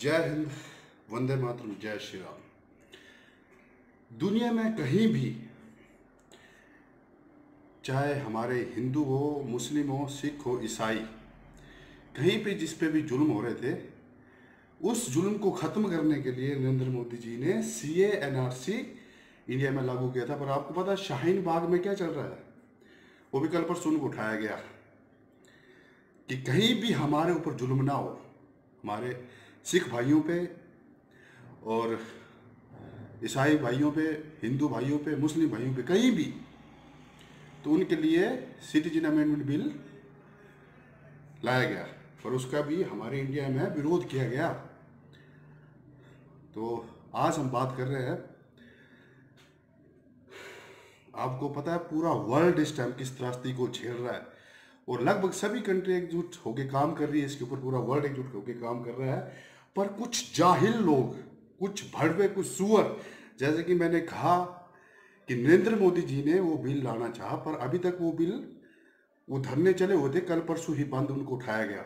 जय हिंद, वंदे मातरम, जय श्री राम। दुनिया में कहीं भी, चाहे हमारे हिंदू हो, मुस्लिम हो, सिख हो, ईसाई, कहीं पे जिस पे भी जुल्म हो रहे थे, उस जुल्म को ख़त्म करने के लिए नरेंद्र मोदी जी ने सीए एनआरसी इंडिया में लागू किया था। पर आपको पता है शाहीन बाग में क्या चल रहा है? वो भी कल परसों को उठाया गया कि कहीं भी हमारे ऊपर जुल्म ना हो, हमारे सिख भाइयों पे और ईसाई भाइयों पे, हिंदू भाइयों पे, मुस्लिम भाइयों पे, कहीं भी, तो उनके लिए सिटीजन अमेंडमेंट बिल लाया गया। पर उसका भी हमारे इंडिया में विरोध किया गया। तो आज हम बात कर रहे हैं, आपको पता है पूरा वर्ल्ड इस टाइम किस त्रासदी को झेल रहा है और लगभग सभी कंट्री एकजुट होकर काम कर रही है इसके ऊपर, पूरा वर्ल्ड एकजुट होकर काम कर रहा है। पर कुछ जाहिल लोग, कुछ भड़वे, कुछ सुअर, जैसे कि मैंने कहा कि नरेंद्र मोदी जी ने वो बिल लाना चाहा, पर अभी तक वो बिल वो धरने चले हुए थे, कल परसों ही बंद उनको उठाया गया।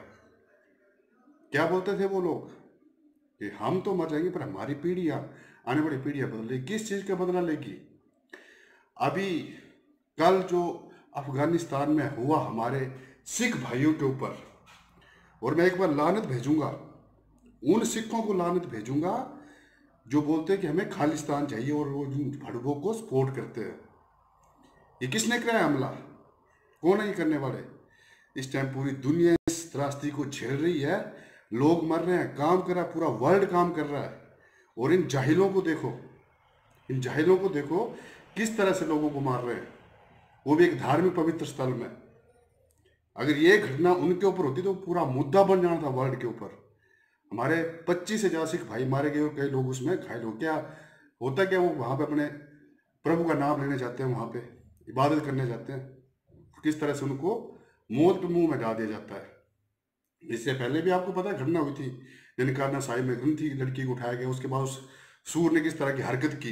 क्या बोलते थे वो लोग कि हम तो मर जाएंगे पर हमारी पीढ़ियां, आने वाली पीढ़ियां बदलेगी। किस चीज़ का बदला लेगी? अभी कल जो अफगानिस्तान में हुआ हमारे सिख भाइयों के ऊपर, और मैं एक बार लानत भेजूंगा, उन सिखों को लानत भेजूंगा जो बोलते हैं कि हमें खालिस्तान चाहिए और वो भड़वों को सपोर्ट करते हैं। ये किसने कराया हमला? कौन है ये करने वाले? इस टाइम पूरी दुनिया इस त्रासदी को झेल रही है, लोग मर रहे हैं, काम कर रहा है, पूरा वर्ल्ड काम कर रहा है। और इन जाहिलों को देखो, इन जाहिलों को देखो किस तरह से लोगों को मार रहे हैं, वो भी एक धार्मिक पवित्र स्थल में। अगर ये घटना उनके ऊपर होती तो पूरा मुद्दा बन जाना था वर्ल्ड के ऊपर। हमारे 25 से ज्यादा सिख भाई मारे गए और कई लोग उसमें घायल हो। क्या होता, क्या वो वहां पे अपने प्रभु का नाम लेने जाते हैं, वहां पे इबादत करने जाते हैं, किस तरह से उनको मौत के मुंह में डाल दिया जाता है। इससे पहले भी आपको पता है घटना हुई थी, ननकाना साहिब में ग्रंथी लड़की को उठाया गया, उसके बाद उस सूर ने किस तरह की हरकत की,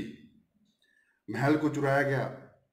महल को चुराया गया।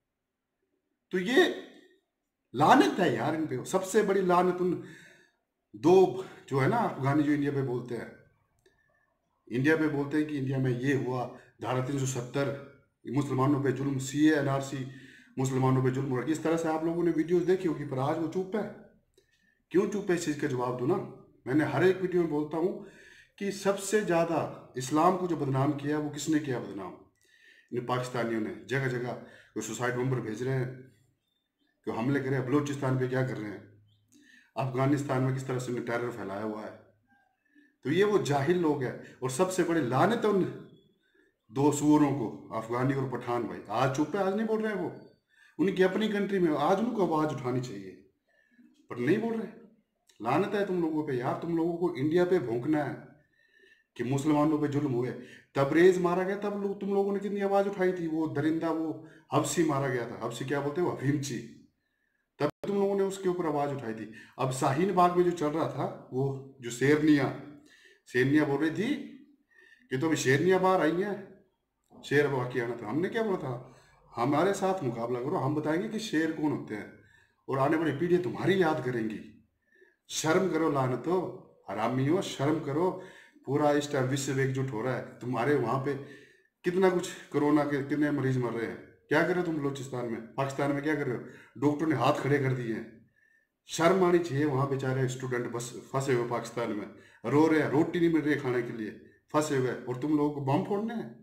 तो ये लानत है यार इन पे, सबसे बड़ी लानत उन दो जो है ना अफगानी, जो इंडिया पे बोलते हैं, इंडिया पे बोलते हैं कि इंडिया में ये हुआ, धारा 370 मुसलमानों पे जुल्म, सीए एनआरसी मुसलमानों पे जुल्म हो रहा है। किस तरह से आप लोगों ने वीडियोस देखी होगी, पर आज वो चुप है। क्यों चुप है? इस चीज़ का जवाब दो ना। मैंने हर एक वीडियो में बोलता हूँ कि सबसे ज़्यादा इस्लाम को जो बदनाम किया वो किसने किया बदनाम? इन पाकिस्तानियों ने। जगह जगह वो सुसाइड बम्बर भेज रहे हैं, कि हमले कर रहे हैं। बलूचिस्तान पे क्या कर रहे हैं, अफगानिस्तान में किस तरह से टेरर फैलाया हुआ है। तो ये वो जाहिल लोग हैं। और सबसे बड़ी लानत है उन दो सुअरों को, अफगानी और पठान भाई। आज चुप है, आज नहीं बोल रहे हैं वो, उनकी अपनी कंट्री में आज उनको आवाज़ उठानी चाहिए, पर नहीं बोल रहे। लानत है तुम लोगों पे यार, तुम लोगों को इंडिया पे भौंकना है कि मुसलमानों पे जुल्म हुए। तबरेज मारा गया तब लोग, तुम लोगों ने कितनी आवाज़ उठाई थी। वो दरिंदा, वो हब्सी मारा गया था, हब्सी क्या बोलते हैं वो, अफीमची, तब तुम लोगों ने उसके ऊपर आवाज़ उठाई थी। अब शाहीन बाग में जो चल रहा था, वो जो शेरनिया बोल रही थी कि तो अभी शेरनिया बाहर आई हैं, शेर बाकी आना था। हमने क्या बोला था, हमारे साथ मुकाबला करो, हम बताएंगे कि शेर कौन होते हैं और आने वाली पीढ़ी तुम्हारी याद करेंगी। शर्म करो लानतो, हरामियों, शर्म करो। पूरा इस टाइम विश्व एकजुट हो रहा है। तुम्हारे वहां पे कितना कुछ, कोरोना के कितने मरीज मर रहे हैं, क्या कर रहे हो तुम बलूचिस्तान में, पाकिस्तान में क्या कर रहे हो? डॉक्टर ने हाथ खड़े कर दिए हैं। शर्म आनी चाहिए। वहां बेचारे स्टूडेंट बस फंसे हुए पाकिस्तान में, रो रहे हैं, रोटी नहीं मिल रही खाने के लिए, फंसे हुए, और तुम लोगों को बम फोड़ने हैं।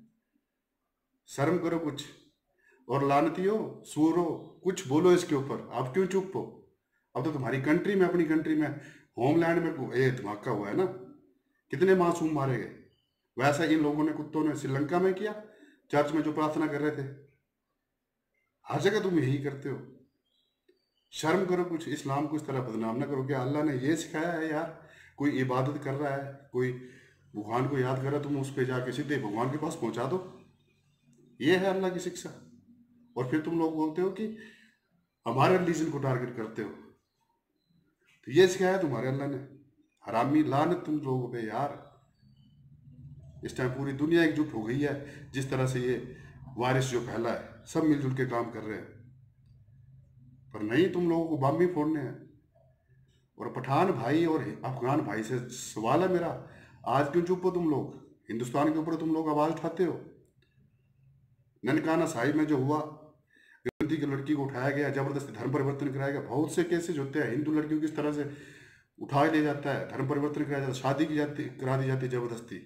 शर्म करो कुछ। और लानतियो, सूरो, कुछ बोलो इसके ऊपर। आप क्यों चुप हो? अब तो तुम्हारी कंट्री में, अपनी कंट्री में, होमलैंड में ये धमाका हुआ है ना, कितने मासूम मारे गए। वैसा इन लोगों ने, कुत्तों ने श्रीलंका में किया, चर्च में जो प्रार्थना कर रहे थे। हर जगह तुम यही करते हो। शर्म करो कुछ, इस्लाम को इस तरह बदनाम ना करो। क्या अल्लाह ने ये सिखाया है यार? कोई इबादत कर रहा है, कोई भगवान को याद कर रहा है, तुम उस पर जाके सीधे भगवान के पास पहुंचा दो। ये है अल्लाह की शिक्षा। और फिर तुम लोग बोलते हो कि हमारे रिलीजन को टारगेट करते हो। तो ये सिखाया तुम्हारे अल्लाह ने। हरामी, लानत तुम लोगों पे यार। इस टाइम पूरी दुनिया एकजुट हो गई है। जिस तरह से ये वायरस जो फैला है, सब मिलजुल के काम कर रहे हैं, पर नहीं, तुम लोगों को बम भी फोड़ने हैं। और पठान भाई और अफगान भाई से सवाल है मेरा, आज क्यों चुप हो तुम लोग? हिंदुस्तान के ऊपर तुम लोग आवाज उठाते हो। ननकाना साहिब में जो हुआ, गंदी की लड़की को उठाया गया, जबरदस्ती धर्म परिवर्तन कराया गया। बहुत से केसेस होते हैं, हिंदू लड़कियों को किस तरह से उठा ले जाता है, धर्म परिवर्तन कराया जाता है, शादी की जाती करा दी जाती है जबरदस्ती।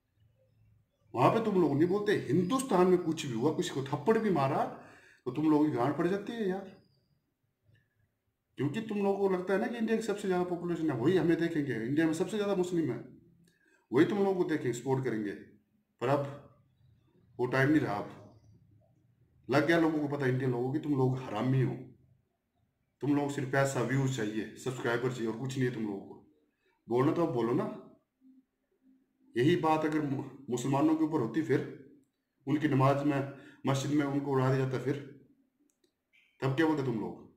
वहां पे तुम लोग नहीं बोलते। हिंदुस्तान में कुछ भी हुआ, किसी को थप्पड़ भी मारा तो तुम लोगों की गांड पड़ जाती है यार। क्योंकि तुम लोगों को लगता है ना कि इंडिया की सबसे ज्यादा पॉपुलेशन है, वही हमें देखेंगे। इंडिया में सबसे ज्यादा मुस्लिम है, वही तुम लोगों को देखेंगे, सपोर्ट करेंगे। पर अब वो टाइम नहीं रहा। अब लग गया लोगों को पता, इंडियन लोगों की, तुम लोग हरामी हो। तुम लोग सिर्फ पैसा, व्यूज चाहिए, सब्सक्राइबर चाहिए, और कुछ नहीं है तुम लोगों को। बोलना तो अब बोलो ना। यही बात अगर मुसलमानों के ऊपर होती, फिर उनकी नमाज में, मस्जिद में उनको उड़ा दिया जाता, फिर तब क्या बोलते तुम लोग?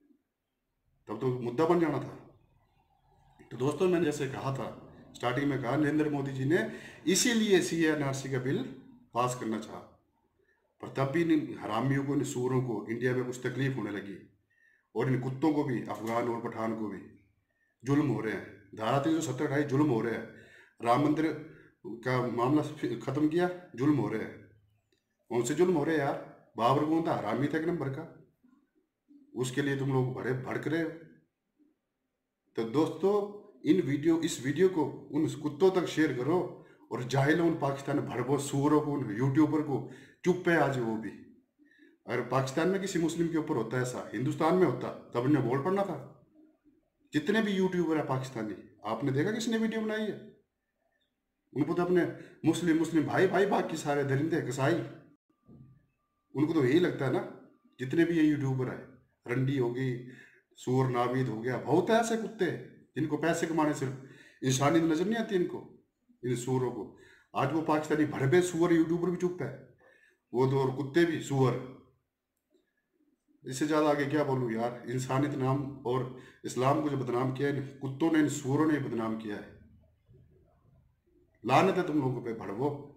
तब तो मुद्दा बन जाना था। तो दोस्तों, मैंने जैसे कहा था, स्टार्टिंग में कहा, नरेंद्र मोदी जी ने इसीलिए CA/NRC का बिल पास करना चाहा। पर तब भी इन हरामियों को, इन सूरों को इंडिया में कुछ तकलीफ होने लगी, और इन कुत्तों को भी, अफगान और पठान को भी जुल्म हो रहे हैं। धारा 370 हटाई, जुल्म हो रहे हैं। राम मंदिर का मामला खत्म किया, जुल्म हो रहे हैं। कौन से जुल्म हो रहे हैं यार? बाबर कौन था? हरामी था एक नंबर का। उसके लिए तुम लोग बड़े भड़क रहे हो। तो दोस्तों, इस वीडियो को उन कुत्तों तक शेयर करो, और जाहिलों, उन पाकिस्तान भड़बो सूरों को, उन यूट्यूबर को चुप है आज वो भी। अगर पाकिस्तान में किसी मुस्लिम के ऊपर होता है ऐसा, हिंदुस्तान में होता, तब उन्हें बोल पड़ना था। जितने भी यूट्यूबर है पाकिस्तानी, आपने देखा किसने वीडियो बनाई है? उनको तो अपने मुस्लिम मुस्लिम भाई भाई, बाकी सारे दरिंदे कसाई, उनको तो यही लगता है ना। जितने भी ये यूट्यूबर है, रंडी हो गई, सूर नावीद हो गया, बहुत है ऐसे कुत्ते जिनको पैसे कमाने, सिर्फ इंसानियत नजर नहीं आती इनको, इन सूरों को। आज वो पाकिस्तानी भड़बे सूअर यूट्यूबर भी चुप है, वो तो, और कुत्ते भी सूअर। इससे ज्यादा आगे क्या बोलूं यार? इंसानियत नाम और इस्लाम को जो बदनाम किया है इन कुत्तों ने, इन सूरों ने बदनाम किया है। लानत है तुम लोगों पे भड़वो।